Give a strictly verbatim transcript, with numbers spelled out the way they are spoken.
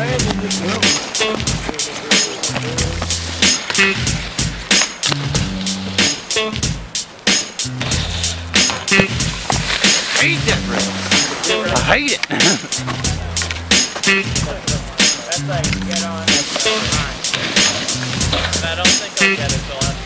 ahead and just go. I hate that rail. I hate it. That's like, get on, that's fine. But I don't think I'll get it till